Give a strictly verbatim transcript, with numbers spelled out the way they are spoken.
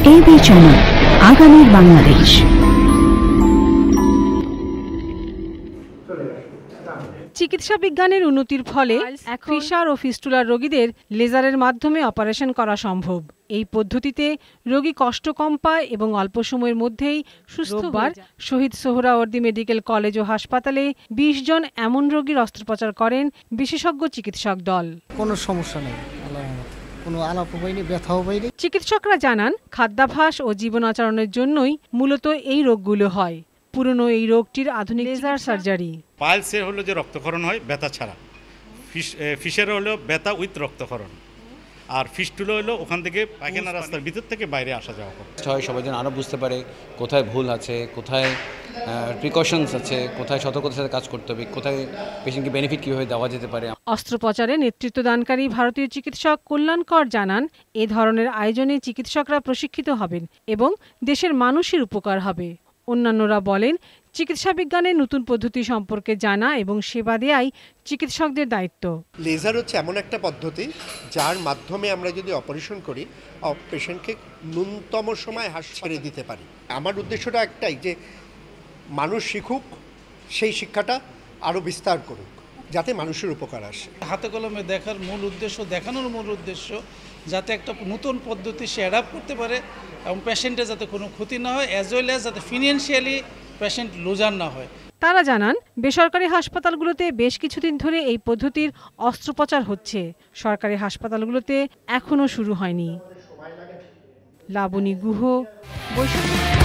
AB channel, আগামীর বাংলাদেশ। চিকিৎসা বিজ্ঞানের উন্নতির ফলে ফিশার ও ফিস্টুলার রোগীদের লেজারের মাধ্যমে অপারেশন করা সম্ভব। এই পদ্ধতিতে রোগী কষ্ট কম পায় এবং অল্প সময়ের মধ্যেই সুস্থ হয়ে যায়। শহীদ সোহরাওয়ার্দী মেডিকেল কলেজ ও হাসপাতালে বিশ জন এমন রোগীর অস্ত্রোপচার করেন বিশেষজ্ঞ চিকিৎসক দল। কোনো সমস্যা নেই, কোনো আলাপও হয়নি, ব্যথাও হয়নি। চিকিৎসকরা জানান, খাদ্যাভ্যাস ও জীবন আচরণের জন্যই মূলত এই রোগগুলো হয়। পুরনো এই রোগটির আধুনিক লেজার সার্জারি। পাইলসে হলো যে রক্তক্ষরণ হয় ব্যথা ছাড়া, ফিশ ফিশের হলো ব্যথা উইথ রক্তক্ষরণ, আর ফিস্টুলা হলো ওখান থেকে পায়খানা রাস্তার ভিতর থেকে বাইরে আসা যাওয়া করে। সবাই যেন আরও বুঝতে পারে কোথায় ভুল আছে, কোথায় প্রিকশনস আছে, কোথায় সতর্কতার সাথে কাজ করতে হবে, কোথায় পেশেন্টকে বেনিফিট কীভাবে দেওয়া যেতে পারে। অস্ত্রোপচারে নেতৃত্বদানকারী ভারতীয় চিকিৎসক কল্যাণকর জানান, এ ধরনের আয়োজনে চিকিৎসকরা প্রশিক্ষিত হবেন এবং দেশের মানুষের উপকার হবে। অন্যান্যরা বলেন, চিকিৎসা বিজ্ঞানের নতুন পদ্ধতি সম্পর্কে জানা এবং সেবা দেয়াই চিকিৎসকদের দায়িত্ব। লেজার হচ্ছে এমন একটা পদ্ধতি যার মাধ্যমে আমরা যদি অপারেশন করি, পেশেন্টকে ন্যূনতম সময় হাস ছেড়ে দিতে পারি। আমার উদ্দেশ্যটা একটাই, যে মানুষ শিখুক, সেই শিক্ষাটা আরও বিস্তার করুক, যাতে মানুষের উপকার আসে। হাতে কলমে দেখার মূল উদ্দেশ্য, দেখানোর মূল উদ্দেশ্য যাতে একটা নতুন পদ্ধতি সে অ্যাডাপ্ট করতে পারে এবং পেশেন্টের যাতে কোনো ক্ষতি না হয়, অ্যাজ ওয়েল অ্যাজ যাতে ফিনান্সিয়ালি পেশেন্ট লুজার না হয়। তারা জানান, বেসরকারি হাসপাতালগুলোতে বেশ কিছুদিন ধরে এই পদ্ধতির অস্ত্রোপচার হচ্ছে। সরকারি হাসপাতালগুলোতে এখনও শুরু হয়নি। লাবণী গুহ, বৈশাখ।